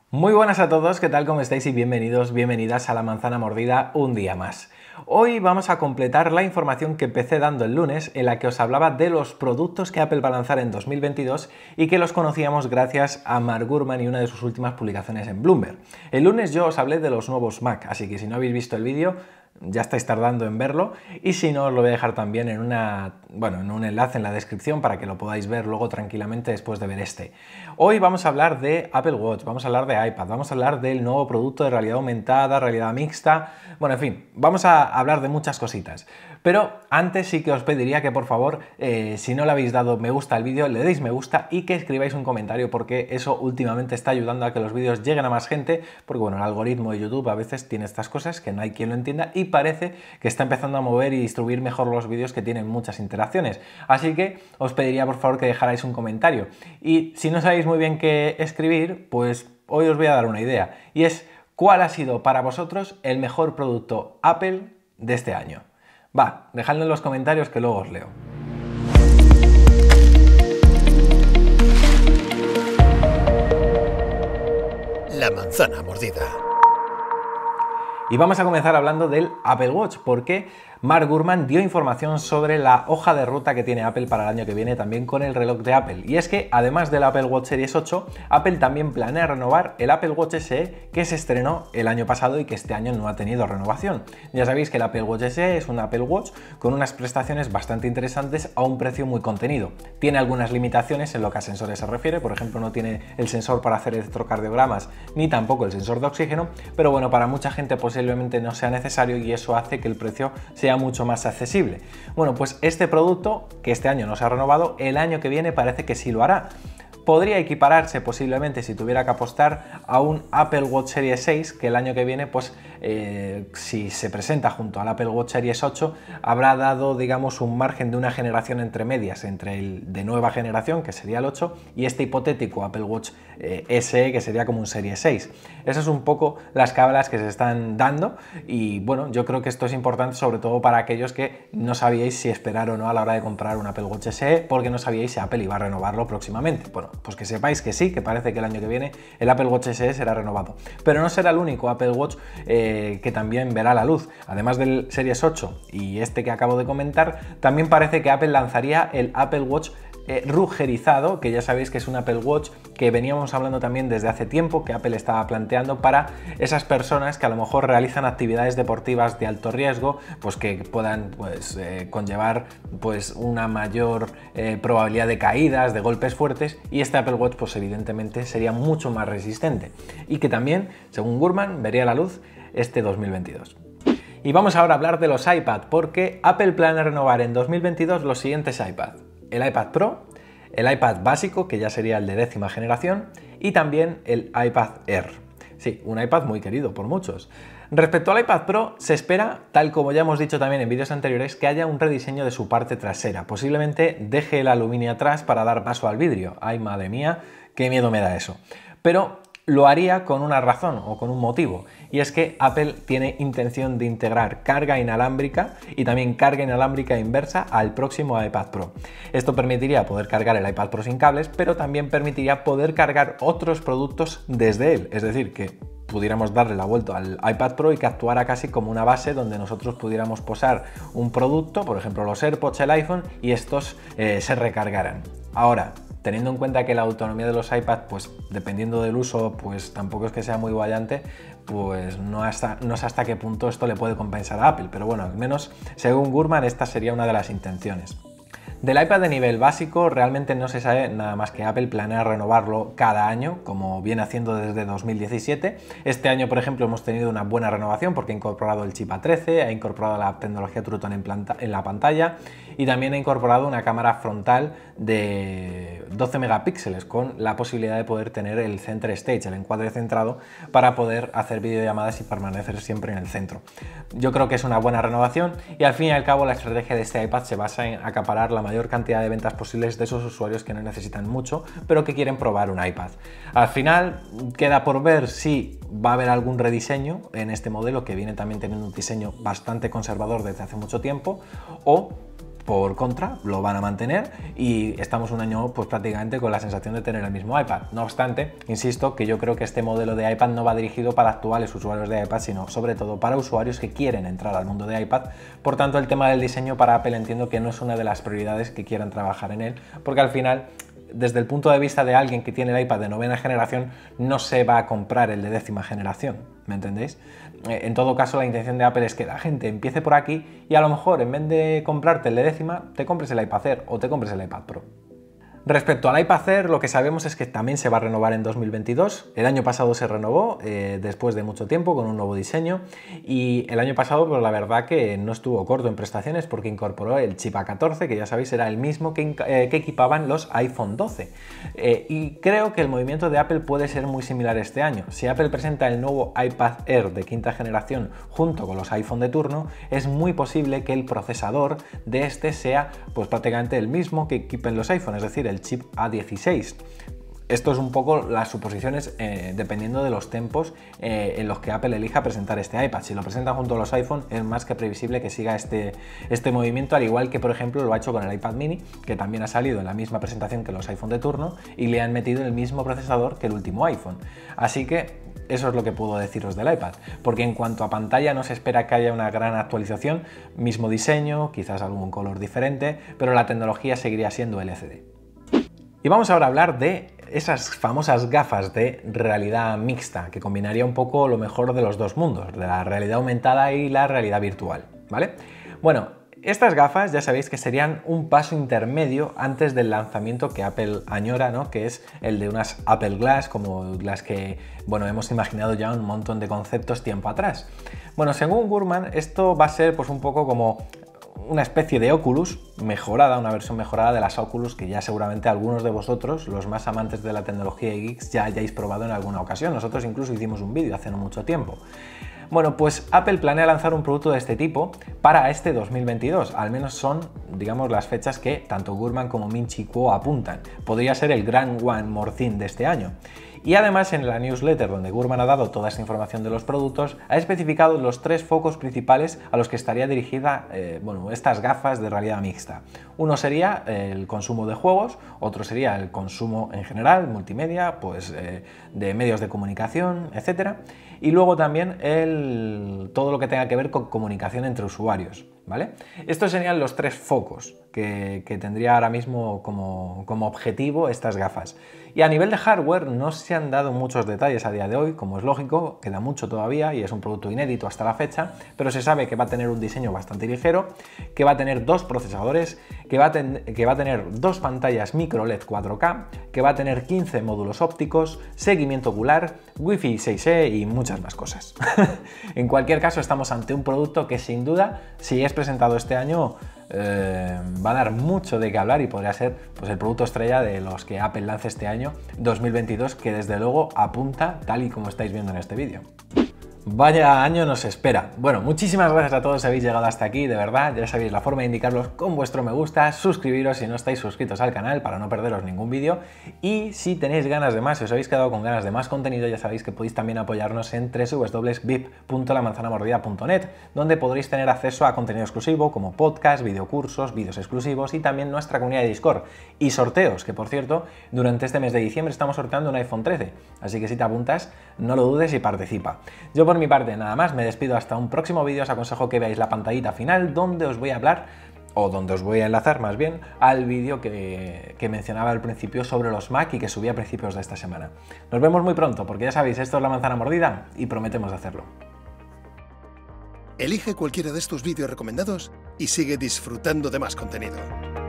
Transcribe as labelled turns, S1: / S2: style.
S1: Muy buenas a todos, ¿qué tal? ¿Cómo estáis? Y bienvenidos, bienvenidas a La Manzana Mordida un día más. Hoy vamos a completar la información que empecé dando el lunes, en la que os hablaba de los productos que Apple va a lanzar en 2022 y que los conocíamos gracias a Mark Gurman y una de sus últimas publicaciones en Bloomberg. El lunes yo os hablé de los nuevos Mac, así que si no habéis visto el vídeo, ya estáis tardando en verlo, y si no os lo voy a dejar también en un enlace en la descripción para que lo podáis ver luego tranquilamente después de ver este. Hoy vamos a hablar de Apple Watch, vamos a hablar de iPad, vamos a hablar del nuevo producto de realidad aumentada, realidad mixta, bueno, en fin, vamos a hablar de muchas cositas. Pero antes sí que os pediría que por favor, si no le habéis dado me gusta al vídeo, le deis me gusta y que escribáis un comentario, porque eso últimamente está ayudando a que los vídeos lleguen a más gente, porque bueno, el algoritmo de YouTube a veces tiene estas cosas que no hay quien lo entienda y parece que está empezando a mover y distribuir mejor los vídeos que tienen muchas interacciones. Así que os pediría por favor que dejarais un comentario. Y si no sabéis muy bien qué escribir, pues hoy os voy a dar una idea, y es: ¿cuál ha sido para vosotros el mejor producto Apple de este año? Va, dejadlo en los comentarios que luego os leo.
S2: La manzana mordida.
S1: Y vamos a comenzar hablando del Apple Watch, porque Mark Gurman dio información sobre la hoja de ruta que tiene Apple para el año que viene también con el reloj de Apple. Y es que además del Apple Watch Series 8, Apple también planea renovar el Apple Watch SE, que se estrenó el año pasado y que este año no ha tenido renovación. Ya sabéis que el Apple Watch SE es un Apple Watch con unas prestaciones bastante interesantes a un precio muy contenido. Tiene algunas limitaciones en lo que a sensores se refiere, por ejemplo no tiene el sensor para hacer electrocardiogramas ni tampoco el sensor de oxígeno, pero bueno, para mucha gente posiblemente no sea necesario y eso hace que el precio sea mucho más accesible. Bueno, pues este producto, que este año no se ha renovado, el año que viene parece que sí lo hará. Podría equipararse posiblemente, si tuviera que apostar, a un Apple Watch Series 6, que el año que viene, pues si se presenta junto al Apple Watch Series 8, habrá dado, digamos, un margen de una generación entre medias, entre el de nueva generación, que sería el 8, y este hipotético Apple Watch SE, que sería como un Series 6. Esas son un poco las cábalas que se están dando, y bueno, yo creo que esto es importante sobre todo para aquellos que no sabíais si esperar o no a la hora de comprar un Apple Watch SE, porque no sabíais si Apple iba a renovarlo próximamente. Bueno, pues que sepáis que sí, que parece que el año que viene el Apple Watch SE será renovado. Pero no será el único Apple Watch que también verá la luz. Además del Series 8 y este que acabo de comentar, también parece que Apple lanzaría el Apple Watch rugerizado, que ya sabéis que es un Apple Watch que veníamos hablando también desde hace tiempo, que Apple estaba planteando para esas personas que a lo mejor realizan actividades deportivas de alto riesgo, pues que puedan conllevar pues una mayor probabilidad de caídas, de golpes fuertes, y este Apple Watch pues evidentemente sería mucho más resistente y que también, según Gurman, vería la luz este 2022. Y vamos ahora a hablar de los iPad, porque Apple planea renovar en 2022 los siguientes iPad: el iPad Pro, el iPad básico, que ya sería el de 10ª generación, y también el iPad Air. Sí, un iPad muy querido por muchos. Respecto al iPad Pro, se espera, tal como ya hemos dicho también en vídeos anteriores, que haya un rediseño de su parte trasera. Posiblemente deje el aluminio atrás para dar paso al vidrio. Ay, madre mía, qué miedo me da eso. Pero lo haría con una razón o con un motivo, y es que Apple tiene intención de integrar carga inalámbrica y también carga inalámbrica inversa al próximo iPad Pro. Esto permitiría poder cargar el iPad Pro sin cables, pero también permitiría poder cargar otros productos desde él, es decir, que pudiéramos darle la vuelta al iPad Pro y que actuara casi como una base donde nosotros pudiéramos posar un producto, por ejemplo los AirPods, el iPhone, y estos se recargaran. Ahora, teniendo en cuenta que la autonomía de los iPad, pues dependiendo del uso, pues tampoco es que sea muy valiente, pues no sé hasta qué punto esto le puede compensar a Apple, pero bueno, al menos según Gurman esta sería una de las intenciones. Del iPad de nivel básico realmente no se sabe nada más que Apple planea renovarlo cada año, como viene haciendo desde 2017. Este año, por ejemplo, hemos tenido una buena renovación porque ha incorporado el chip A13, ha incorporado la tecnología True Tone en la pantalla y también ha incorporado una cámara frontal de 12 megapíxeles con la posibilidad de poder tener el center stage, el encuadre centrado, para poder hacer videollamadas y permanecer siempre en el centro. Yo creo que es una buena renovación y al fin y al cabo la estrategia de este iPad se basa en acaparar la mayor cantidad de ventas posibles de esos usuarios que no necesitan mucho, pero que quieren probar un iPad. Al final queda por ver si va a haber algún rediseño en este modelo, que viene también teniendo un diseño bastante conservador desde hace mucho tiempo, o Por contra, lo van a mantener y estamos un año pues prácticamente con la sensación de tener el mismo iPad. No obstante, insisto que yo creo que este modelo de iPad no va dirigido para actuales usuarios de iPad, sino sobre todo para usuarios que quieren entrar al mundo de iPad. Por tanto, el tema del diseño para Apple entiendo que no es una de las prioridades que quieran trabajar en él, porque al final, desde el punto de vista de alguien que tiene el iPad de 9ª generación, no se va a comprar el de 10ª generación, ¿me entendéis? En todo caso, la intención de Apple es que la gente empiece por aquí y a lo mejor en vez de comprarte el de 10ª, te compres el iPad Air o te compres el iPad Pro. Respecto al iPad Air, lo que sabemos es que también se va a renovar en 2022. El año pasado se renovó después de mucho tiempo con un nuevo diseño y el año pasado, pues la verdad que no estuvo corto en prestaciones porque incorporó el chip A14, que ya sabéis era el mismo que equipaban los iPhone 12. Y creo que el movimiento de Apple puede ser muy similar este año. Si Apple presenta el nuevo iPad Air de 5ª generación junto con los iPhone de turno, es muy posible que el procesador de este sea pues prácticamente el mismo que equipen los iPhone, es decir, el chip A16. Esto es un poco las suposiciones dependiendo de los tiempos en los que Apple elija presentar este iPad. Si lo presenta junto a los iPhone, es más que previsible que siga este movimiento, al igual que por ejemplo lo ha hecho con el iPad mini, que también ha salido en la misma presentación que los iPhone de turno y le han metido el mismo procesador que el último iPhone. Así que eso es lo que puedo deciros del iPad, porque en cuanto a pantalla no se espera que haya una gran actualización, mismo diseño, quizás algún color diferente, pero la tecnología seguiría siendo LCD. Y vamos ahora a hablar de esas famosas gafas de realidad mixta, que combinaría un poco lo mejor de los dos mundos, de la realidad aumentada y la realidad virtual, ¿vale? Bueno, estas gafas ya sabéis que serían un paso intermedio antes del lanzamiento que Apple añora, ¿no? Que es el de unas Apple Glass, como las que, bueno, hemos imaginado ya un montón de conceptos tiempo atrás. Bueno, según Gurman, esto va a ser pues un poco como una especie de Oculus mejorada, una versión mejorada de las Oculus que ya seguramente algunos de vosotros, los más amantes de la tecnología y geeks, ya hayáis probado en alguna ocasión. Nosotros incluso hicimos un vídeo hace no mucho tiempo. Bueno, pues Apple planea lanzar un producto de este tipo para este 2022, al menos son, digamos, las fechas que tanto Gurman como Ming-Chi Kuo apuntan. Podría ser el gran One More Thing de este año. Y además en la newsletter donde Gurman ha dado toda esta información de los productos, ha especificado los 3 focos principales a los que estaría dirigida estas gafas de realidad mixta. Uno sería el consumo de juegos, otro sería el consumo en general, multimedia, pues de medios de comunicación, etcétera. Y luego también todo lo que tenga que ver con comunicación entre usuarios, ¿vale? Estos serían los 3 focos que tendría ahora mismo como objetivo estas gafas. Y a nivel de hardware no se han dado muchos detalles a día de hoy, como es lógico, queda mucho todavía y es un producto inédito hasta la fecha, pero se sabe que va a tener un diseño bastante ligero, que va a tener 2 procesadores, que va a tener 2 pantallas micro LED 4K, que va a tener 15 módulos ópticos, seguimiento ocular, Wi-Fi 6E y muchas más cosas. En cualquier caso, estamos ante un producto que sin duda, si es presentado este año, va a dar mucho de qué hablar y podría ser pues, el producto estrella de los que Apple lance este año 2022, que desde luego apunta tal y como estáis viendo en este vídeo. Vaya año nos espera. Bueno, muchísimas gracias a todos si habéis llegado hasta aquí, de verdad, ya sabéis la forma de indicarlos con vuestro me gusta, suscribiros si no estáis suscritos al canal para no perderos ningún vídeo y si tenéis ganas de más, si os habéis quedado con ganas de más contenido, ya sabéis que podéis también apoyarnos en www.vip.lamanzanamordida.net, donde podréis tener acceso a contenido exclusivo como podcast, videocursos, vídeos exclusivos y también nuestra comunidad de Discord y sorteos, que por cierto, durante este mes de diciembre estamos sorteando un iPhone 13, así que si te apuntas, no lo dudes y participa. Yo por mi parte nada más, me despido hasta un próximo vídeo, os aconsejo que veáis la pantallita final donde os voy a hablar, o donde os voy a enlazar más bien, al vídeo que mencionaba al principio sobre los Mac y que subí a principios de esta semana. Nos vemos muy pronto, porque ya sabéis, esto es La Manzana Mordida y prometemos hacerlo.
S2: Elige cualquiera de estos vídeos recomendados y sigue disfrutando de más contenido.